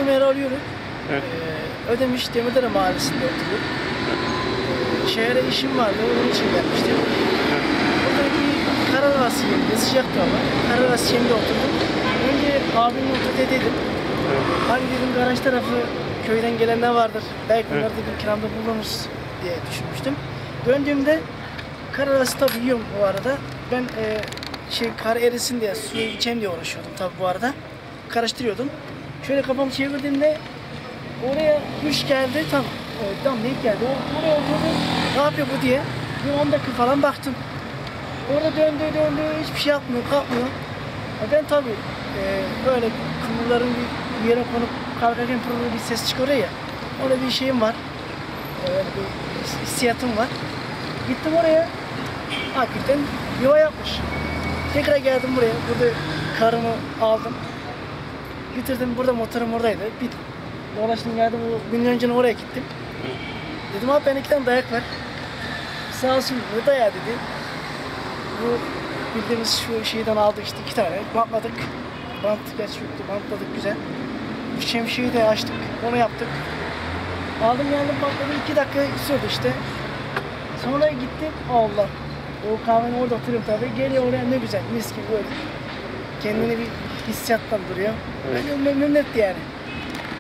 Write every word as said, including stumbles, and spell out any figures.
Ömer'i arıyorum. Evet. Ee, Ödemiş Demirdere Mahallesi'nde oturuyor. Ee, şehre işim vardı, onun için gelmiştim. Evet. Burada bir Kararası yerinde, sıcaktı ama. Kararası yerinde oturdum. Önce abimle oturup dedim. Evet. Hani dedim garaj tarafı köyden gelen ne vardır? Belki Evet. bunları dedim kiramda bulunuruz diye düşünmüştüm. Döndüğümde kar arası tabii yiyorum bu arada. Ben e, şey kar erisin diye suyu içeyim diye uğraşıyordum tabii bu arada. Karıştırıyordum. Şöyle kafamı çevirdiğimde oraya kuş geldi tam e, tam ne geldi? O, oraya oturdu. Ne yapıyor bu diye. Bir on dakika falan baktım. Orada döndü döndü hiçbir şey yapmıyor, kalkmıyor. E, ben tabii e, böyle kumruların bir yere konup kalkarken pırrı bir ses çıkıyor ya. Orada bir şeyim var. Öyle bir hissiyatım var. Gittim oraya. Hakikaten yuva yapmış. Tekrar geldim buraya. Burada karımı aldım. Bitirdim. Burada motorum oradaydı. Bir dolaştım geldim. O gün önce oraya gittim. Dedim abi ben iki tane dayak ver. Sağ olsun bu dayağı dedi. Bu bildiğimiz şu şeyden aldık işte iki tane. Bantladık. Bant gerçi yoktu. Bantladık güzel. Bu şemsiyeyi de açtık. Onu yaptık. Aldım geldim bantladım. iki dakika sürdü işte. Sonra gittim. Allah. O kahvenin orada oturuyorum tabii. Geliyor oraya ne güzel. Mis gibi böyle. Kendini bir hissiyattan duruyor. Evet. Beni memnun etti yani.